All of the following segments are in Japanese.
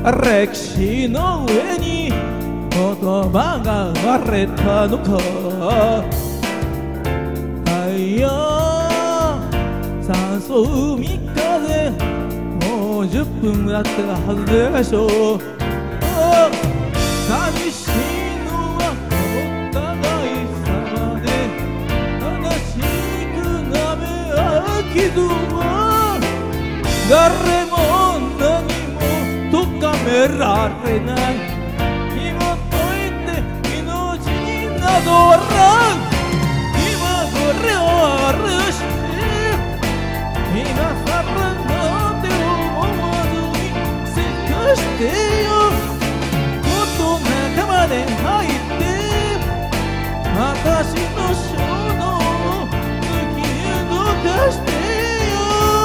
歴史の上に言葉が生まれたのか。太陽酸素3日でもう10分だったはずでしょう。寂しいのはお互い様で悲しくなめ合う傷は誰も何も咎められない。紐解いて命になど笑う。今これを許して今さらなんて思わずにせかしてよ。仲間で入って私の衝動を突き動かしてよ。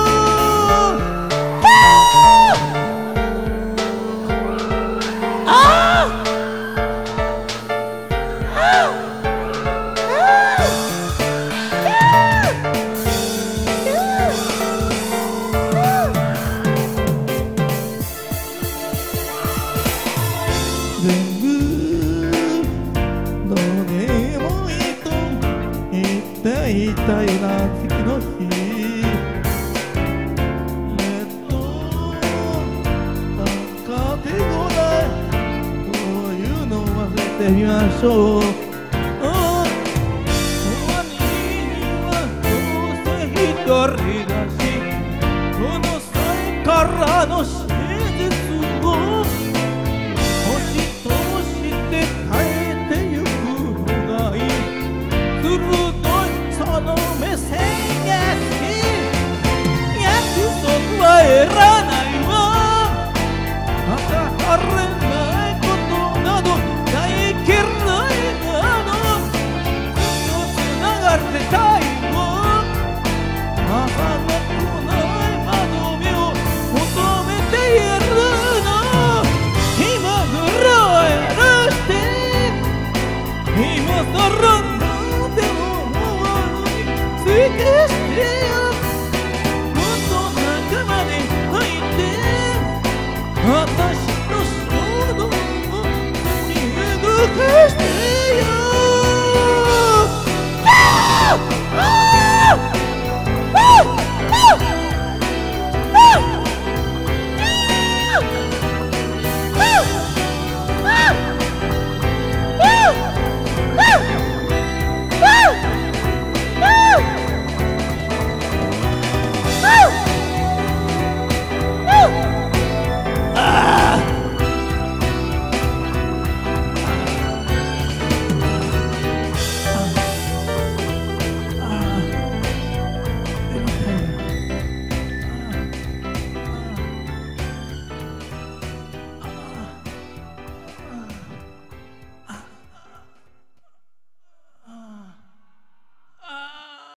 全部どうでもいいと言っていたような次の日、高手ごらいそういうのを忘れてみましょう。終わりにはどうせ一人だし、この際からの真実をいらないわ。また晴れないことなど大嫌いなの。ずっとつながってたいわ。朝が来ない窓辺を求めているの。今ぐらい許して今さらなんでも思わずについてしてよ。私の衝動を突き動かして